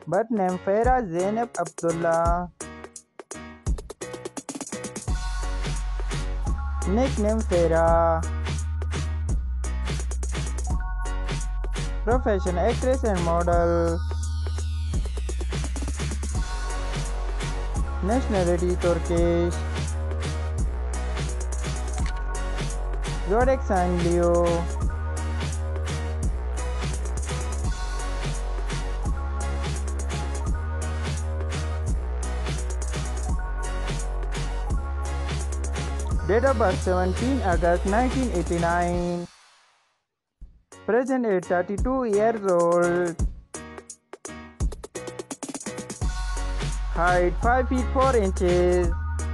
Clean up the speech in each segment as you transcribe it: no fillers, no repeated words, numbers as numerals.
Birth name Farah Zeynep Abdullah. Nickname Farah. Profession actress and model. Nationality Turkish. Zodiac sign Leo. Date of birth 17 August 1989. Present age 32 years old. Height 5 feet 4 inches.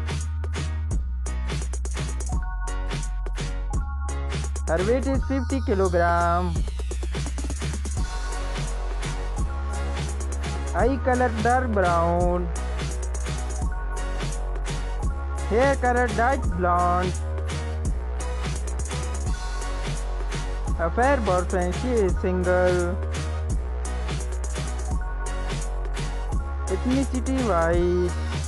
Her weight is 50 kilograms. Eye color dark brown. Hair color dark blonde. Affair boyfriend, she is single. Ethnicity white.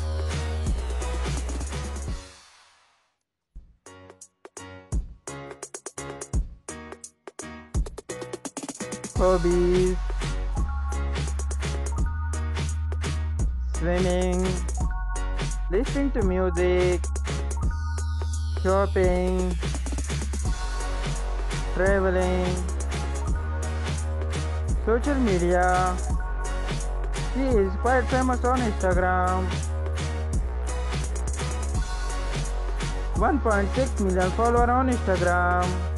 Hobbies: swimming, listening to music, shopping, traveling, social media. She is quite famous on Instagram. 1.6 million followers on Instagram.